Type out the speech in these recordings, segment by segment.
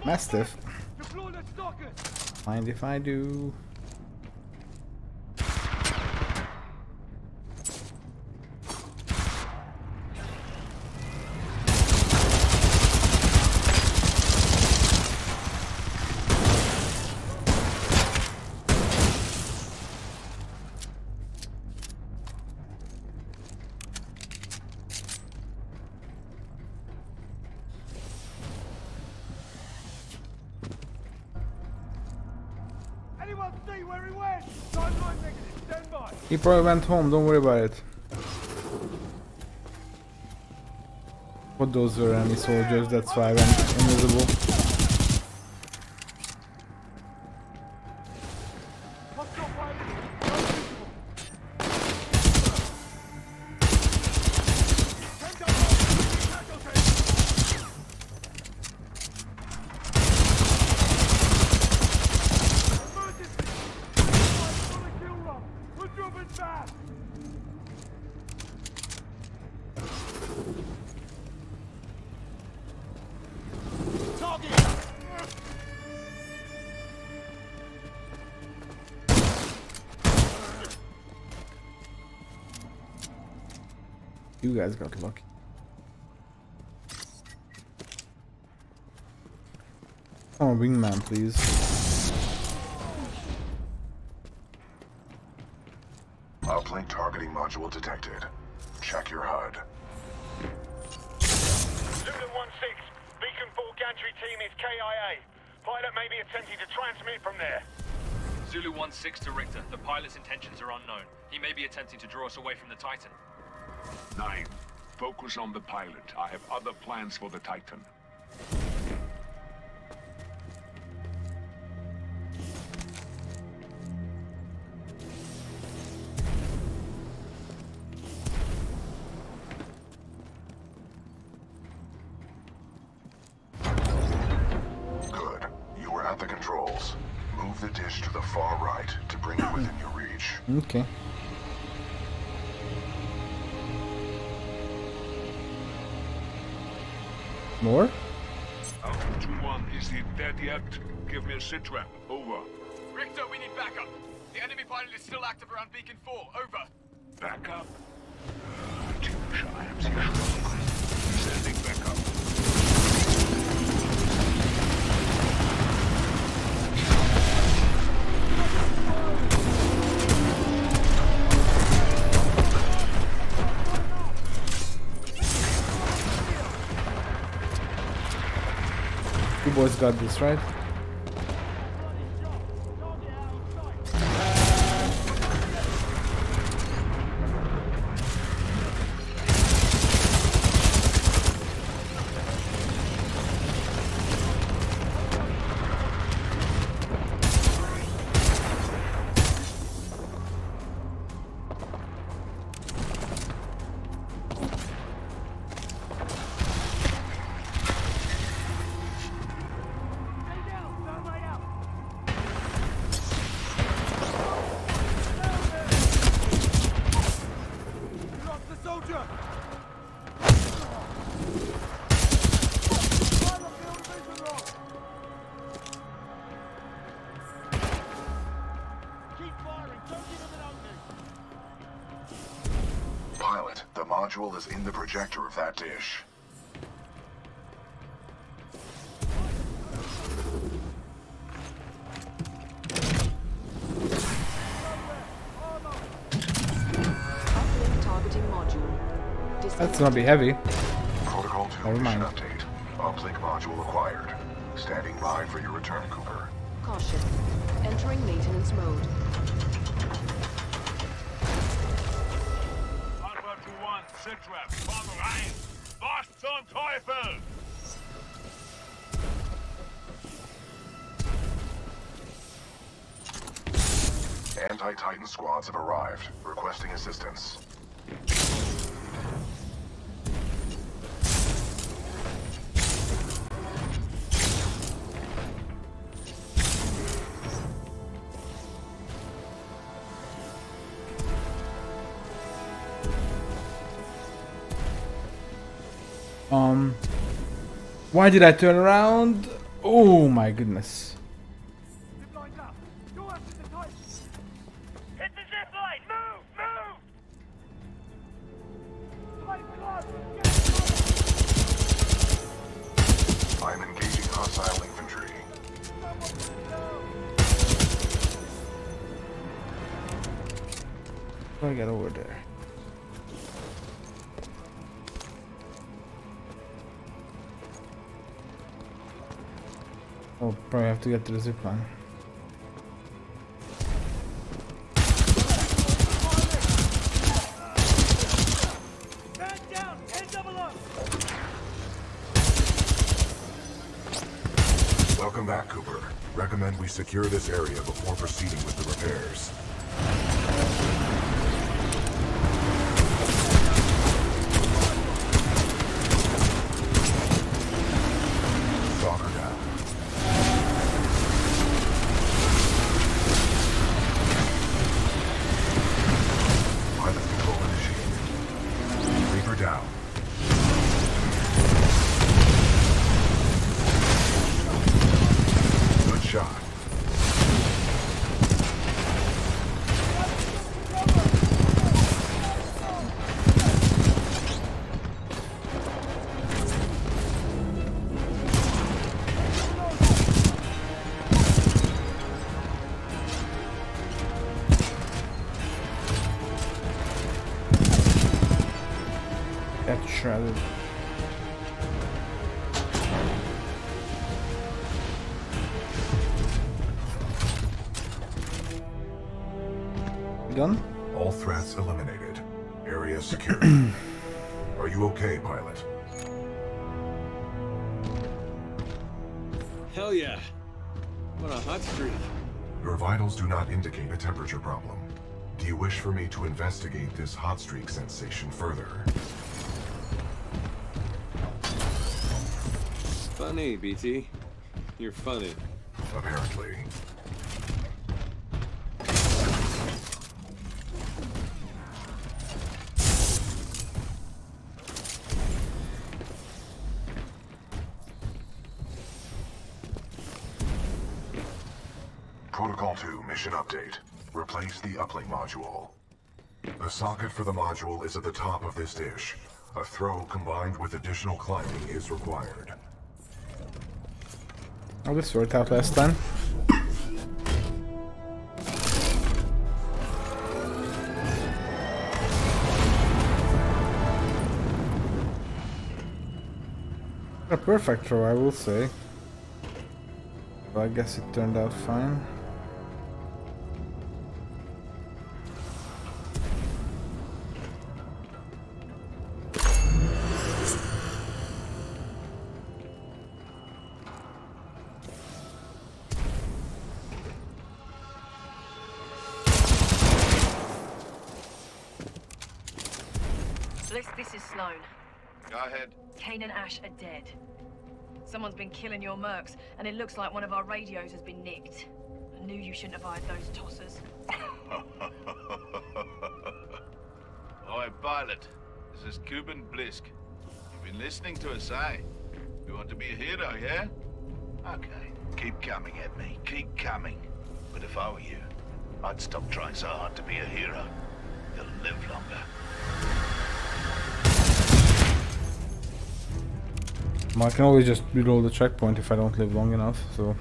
Mastiff. Mind if I do? He probably went home, don't worry about it. But those were enemy soldiers, that's why I went invisible. You guys got lucky. Oh, wingman, please. Uplink targeting module detected. Check your HUD. Zulu 1-6, Beacon 4 gantry team is KIA. Pilot may be attempting to transmit from there. Zulu 1-6 to Richter. The pilot's intentions are unknown. He may be attempting to draw us away from the Titan. 9. Focus on the pilot. I have other plans for the Titan. Good. You were at the controls. Move the dish to the far right to bring it within your reach. Okay. More? Alpha 2-1, is he dead yet? Give me a sit rep. Over. Richter, we need backup. The enemy pilot is still active around Beacon 4. Over. Backup? I am sending backup. You boys got this, right? Pilot, the module is in the projector of that dish. Uplink targeting module. That's gonna be heavy. Protocol 2 Never mission mind. update. Uplink module acquired. Standing by for your return, Cooper. Caution. Entering maintenance mode. Alpha 2-1, sit rep. Fahren rein. Was zum Teufel? Anti-Titan squads have arrived, requesting assistance. Why did I turn around? Oh my goodness. Hit the zip line! Move! Move! I'm engaging hostile infantry. How do I get over there? Oh, probably have to get to the zipline. Welcome back, Cooper. Recommend we secure this area before proceeding with the repairs. Stalker down. Pilot control initiated. Reaper down. Good shot. Get shredded. You done? All threats eliminated. Area secure. Are you okay, pilot? Hell yeah. What a hot streak. Your vitals do not indicate a temperature problem. Do you wish for me to investigate this hot streak sensation further? Funny, BT. You're funny. Apparently. Protocol 2 mission update. Replace the uplink module. The socket for the module is at the top of this dish. A throw combined with additional climbing is required. Oh, this worked out last time. A perfect throw, I will say. But I guess it turned out fine. This is Sloan. Go ahead. Kane and Ash are dead. Someone's been killing your mercs, and it looks like one of our radios has been nicked. I knew you shouldn't have hired those tossers. Oi, pilot. This is Cuban Blisk. You've been listening to us, eh? You want to be a hero, yeah? Okay. Keep coming at me. Keep coming. But if I were you, I'd stop trying so hard to be a hero. You'll live longer. Well, I can always just reload the checkpoint if I don't live long enough, so...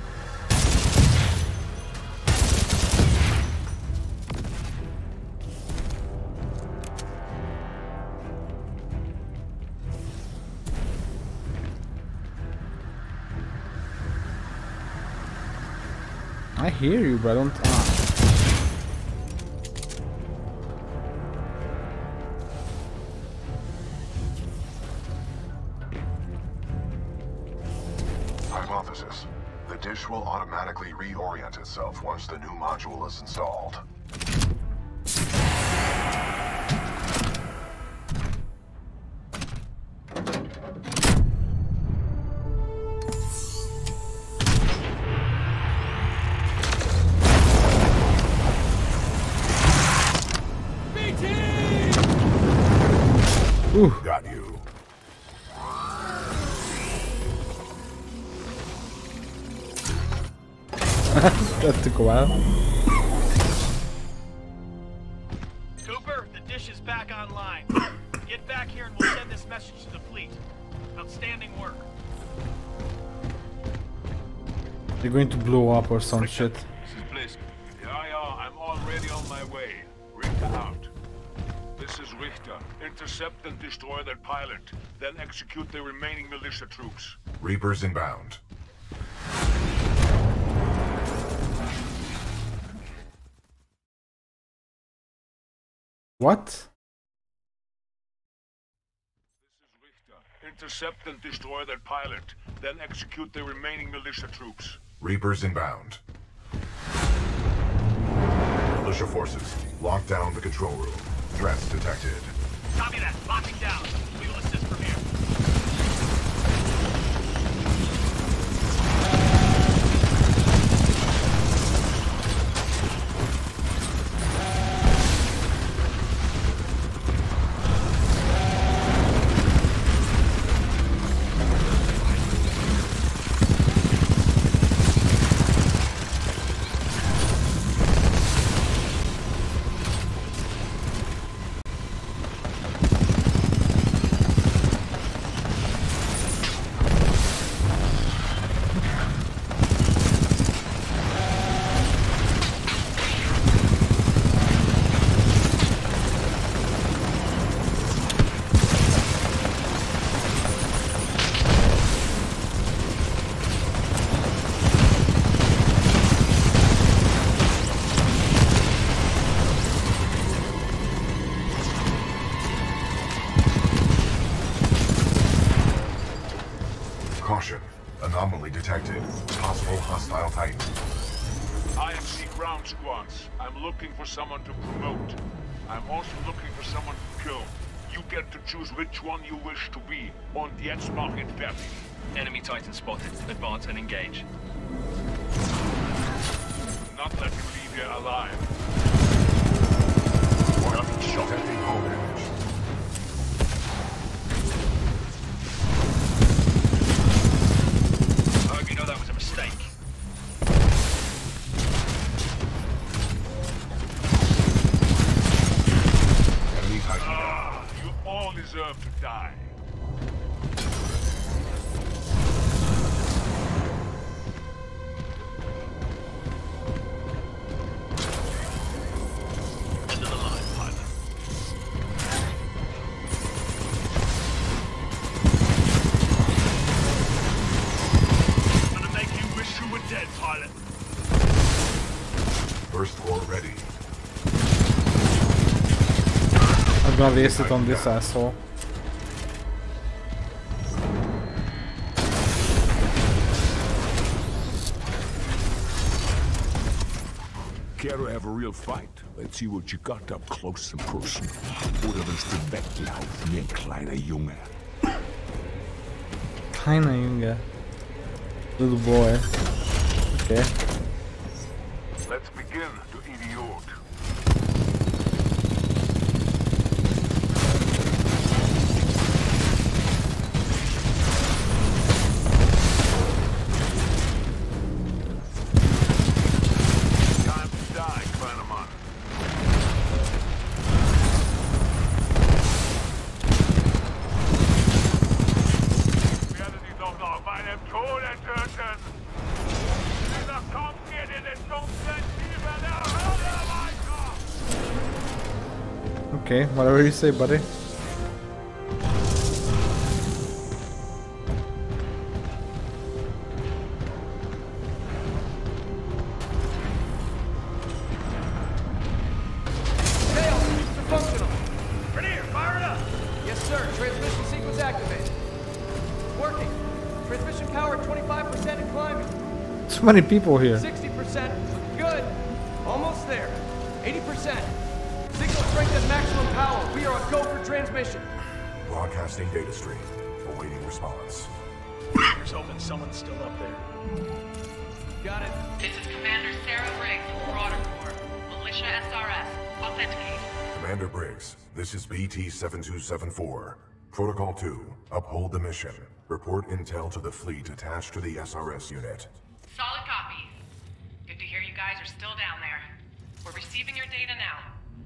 I hear you, but I don't... Hypothesis. The dish will automatically reorient itself once the new module is installed. Ooh. Got you. That took a while. Cooper, the dish is back online. Get back here and we'll send this message to the fleet. Outstanding work. They're going to blow up or some shit. This is Blisk. Yeah, I'm already on my way. Richter out. This is Richter. Intercept and destroy that pilot, then execute the remaining militia troops. Reapers inbound. What? This is Richter. Intercept and destroy that pilot, then execute the remaining militia troops. Reapers inbound. Militia forces, lock down the control room. Threats detected. Copy that. Locking down. We will assist from here. Caution. Anomaly detected. Possible hostile Titan. IMC ground squads. I'm looking for someone to promote. I'm also looking for someone to kill. You get to choose which one you wish to be. Und jetzt mach it fertig. Enemy Titan spotted. Advance and engage. Not let him leave here alive. Detecting hull damage. I hope you know that was a mistake. Enemy Titan down. You all deserve to die. End of the line, pilot. Gonna make you wish you were dead, pilot. First floor ready. I'm gonna waste it on this asshole. Care to have a real fight? Let's see what you got up close and personal. Oder willst du weglaufen wie ein kleiner Junge? Kleiner Junge. Little boy. Okay. Let's begin, du Idiot. Time to die, kleiner Mann. Ich werde sie doch noch meinem Tode töten. Dieser Kampf geht in den dunklen Tiefen der Hölle weiter. Okay, whatever you say, buddy. Functional. Rainier, fire it up. Yes, sir. Transmission sequence activated. Working. Transmission power 25% and climbing. Too many people here. 60%. Good. Almost there. 80%. Signal strength at maximum power. We are a go for transmission. Broadcasting data stream. Awaiting response. Here's hoping someone's still up there. Got it. This is Commander Sarah Briggs, Marauder Corps. Militia SRS. Authenticate. Commander Briggs, this is BT-7274. Protocol 2, uphold the mission. Report intel to the fleet attached to the SRS unit. Solid copy. guys are still down there. We're receiving your data now.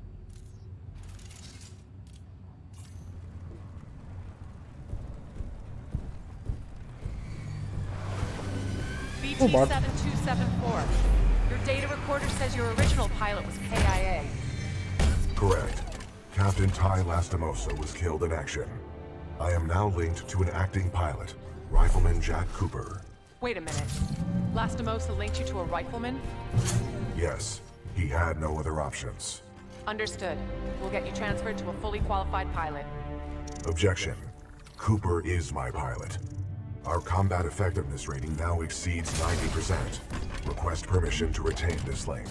BT-7274. Your data recorder says your original pilot was KIA. Correct. Captain Ty Lastimosa was killed in action. I am now linked to an acting pilot, Rifleman Jack Cooper. Wait a minute. Lastimosa linked you to a rifleman? Yes, he had no other options. Understood. We'll get you transferred to a fully qualified pilot. Objection. Cooper is my pilot. Our combat effectiveness rating now exceeds 90%. Request permission to retain this link.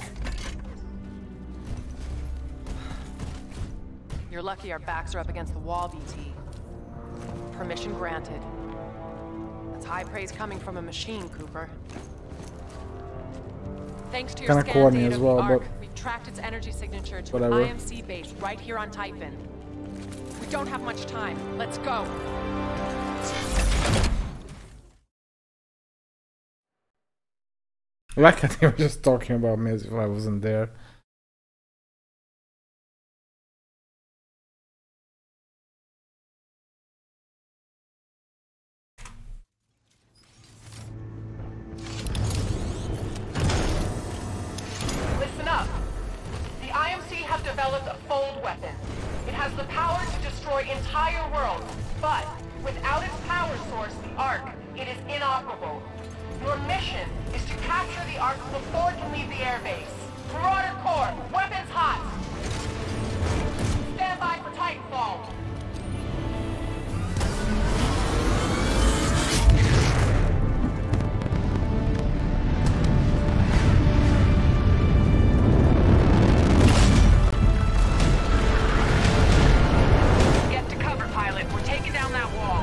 You're lucky our backs are up against the wall, BT. Permission granted. That's high praise coming from a machine, Cooper. Thanks to your Kinda scan corny data as of well, the Ark, but we've tracked its energy signature to whatever. an IMC base right here on Titan. We don't have much time. Let's go. Like I think they were just talking about me as if I wasn't there. Listen up. The IMC have developed a fold weapon. It has the power to destroy entire worlds, but without its power source, the Ark, it is inoperable. Your mission is to capture the Ark before it can leave the airbase. Marauder Corps, weapons hot! Stand by for Titanfall. Get to cover, pilot. We're taking down that wall.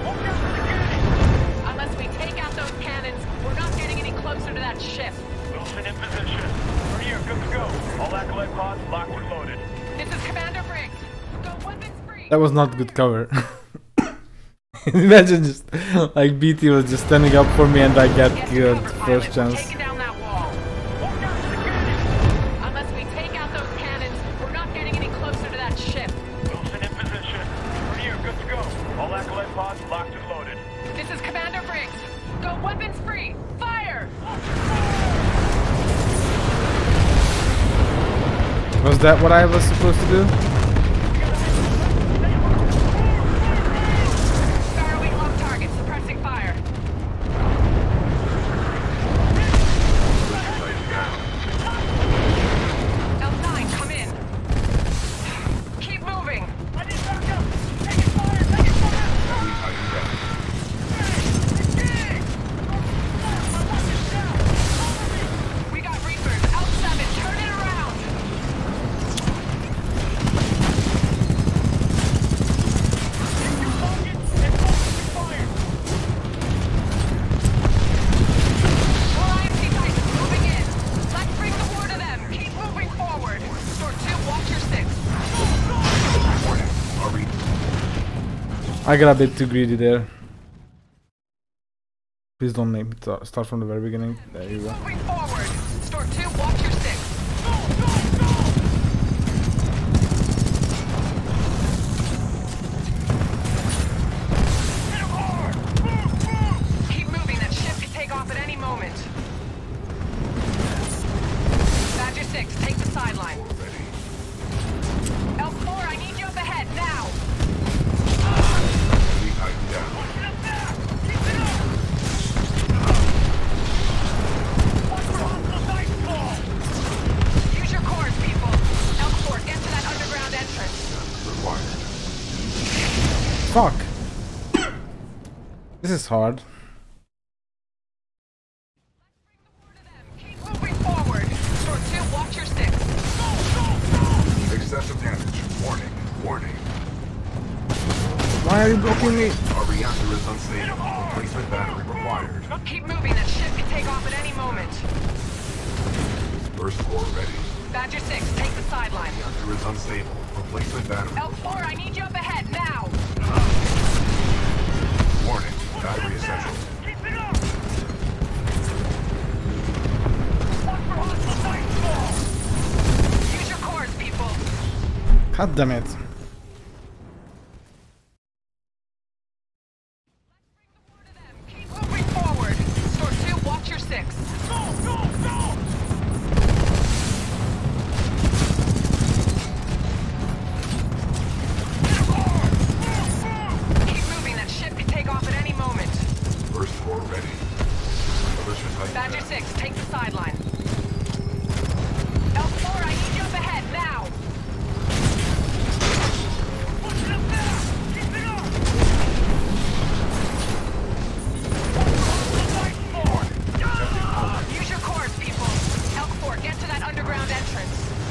Unless we take out those cannons, we're not getting any closer to that ship. Wilson in position. We're here, good to go. All acolyte pods locked and loaded. This is Commander Briggs. Go weapons free. That was not good cover. Imagine just like BT was just standing up for me and I get killed first chance. Taking down that wall. Unless we take out those cannons, we're not getting any closer to that ship. Wilson in position. We're here, good to go. All acolyte pods locked and loaded. This is Commander Briggs. Go weapons free. Fire! Was that what I was supposed to do? Barrowing lock target, suppressing fire. L9, come in. Keep moving. I need backup. Taking fire, taking fire. We got Reapers. L7, turn it around. More IMC Titans moving in. Let's bring the war to them. Keep moving forward. Store 2, watch your 6. I got a bit too greedy there. Please don't make me start from the very beginning. There you go. Moving forward. Store 2, watch your 6. Keep moving. That ship could take off at any moment. Badger 6, take the sideline. L4, I need you up ahead, now! Use your cores, people. L4, get to that underground entrance. Fuck. This is hard. Keep moving forward. Store 2, watch your 6. Excessive damage. Warning. Warning. Why are you blocking me? Our reactor is unstable. Replacement battery required. Keep moving. That ship could take off at any moment. Burst core ready. Badger 6, take the sideline. Reactor is unstable. Replacement battery. L4, I need you up ahead, now! Warning. Battery essential. Keep it up. Watch for hostile God damn it. Keep moving forward. Store 2, watch your 6. Go, go, go! Keep moving. That ship could take off at any moment. First floor ready. Militia Titan Badger down. 6, take the sideline. L4, I need you up ahead, now! Push it up there! Keep it up! Use your cores, people. L4, get to that underground entrance.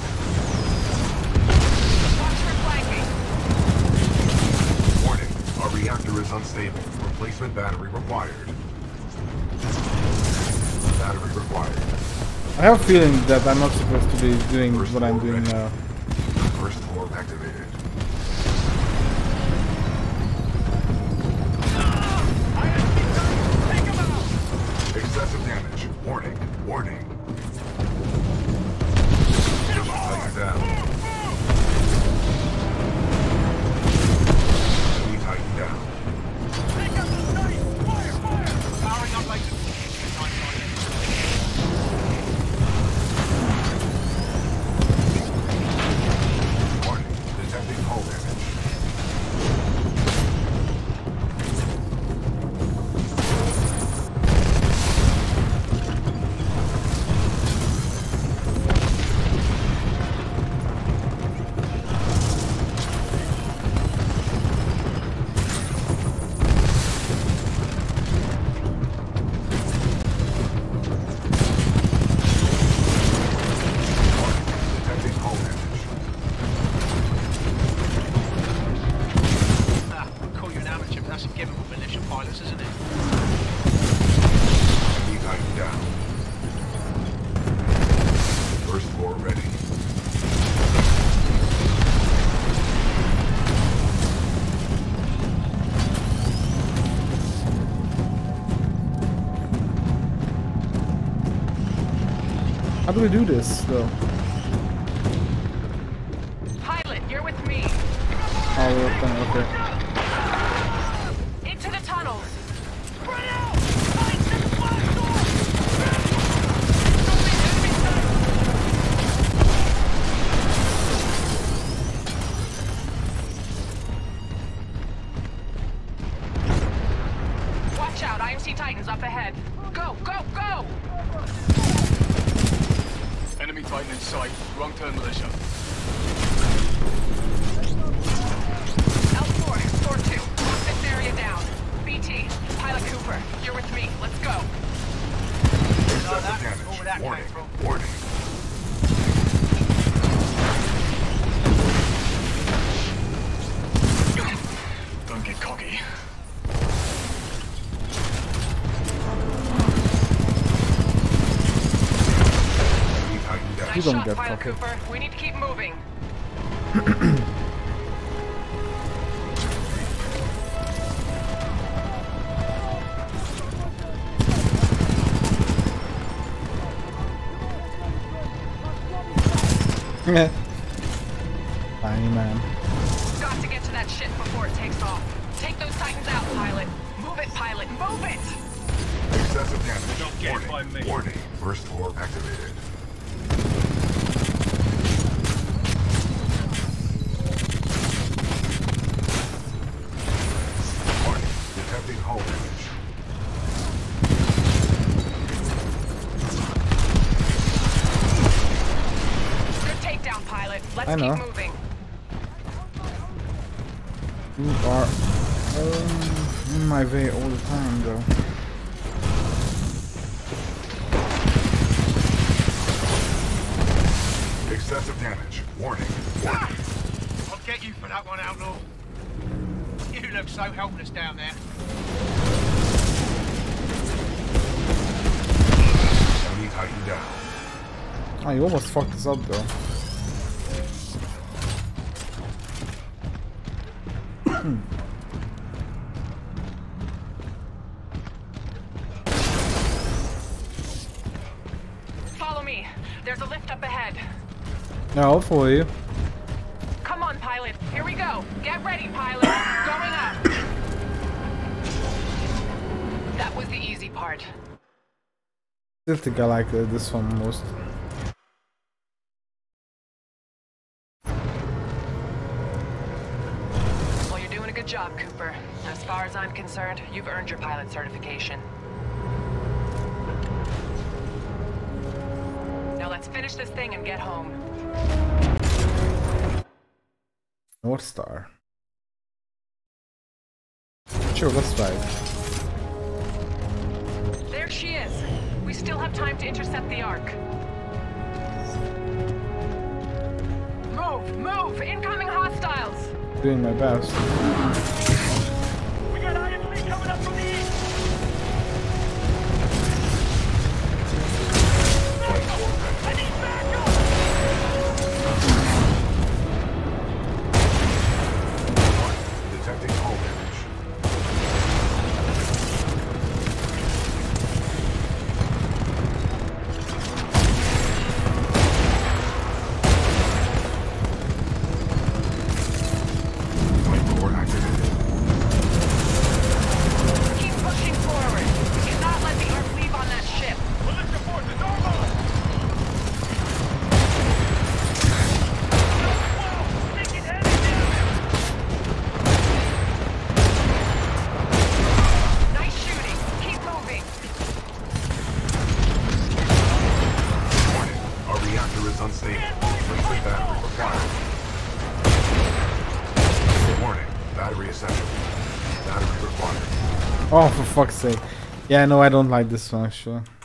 Watch for flanking. Warning, our reactor is unstable. Replacement battery required. Battery required. I have a feeling that I'm not supposed to be doing what I'm doing now. First floor activated. Excessive damage. Warning. Warning. Titan down. Enemy Titan down. Powering up like Warning. Detecting hull damage. Detecting hull damage. Call you an amateur, but that's a given with militia pilots, isn't it? Enemy Titan down. First floor ready. How do we do this, though? Pilot, you're with me. Oh, okay. Into the tunnels. Watch out, IMC Titans up ahead. Go, go, go! Enemy Titan in sight. Wrong turn, militia. L4, Store 2, lock this area down. BT, Pilot Cooper, you're with me. Let's go. Excessive damage. Warning. Warning. Don't get cocky. Enemy Titan down. Nice don't shot, get Pilot cocky. Cooper. We need to keep moving. Yeah. Tiny man. Got to get to that ship before it takes off. Take those Titans out, Pilot. Move it, Pilot. Move it! Excessive damage. Don't get Warning. by me. Warning. First floor activated. Warning. Detecting hull damage. Good takedown, Pilot. Let's I know. keep moving. You are in my way all the time, though. Excessive damage. Warning. Warning. I'll get you for that one, Outlaw. You look so helpless down there. Enemy Titan down. Oh, you almost fucked us up, though. Follow me. There's a lift up ahead. Yeah, I'll follow you. Come on, pilot. Here we go. Get ready, pilot. Going up. That was the easy part. Still think I like this one most. Well, you're doing a good job, Cooper. As far as I'm concerned, you've earned your pilot certification. Now let's finish this thing and get home. North Star. Sure, let's try it. There she is. We still have time to intercept the Ark. Move! Move! Incoming hostiles! Doing my best. We got IMC coming up from the east. I need backup! Detecting hull damage. Keep pushing forward. We cannot let the Ark leave on that ship. Ballista forces online! Taking heavy damage! Nice shooting. Keep moving. Warning, our reactor is unstable. Replacement battery required. Warning, battery essential. Battery required. Oh, for fuck's sake. Yeah, no, I don't like this one actually.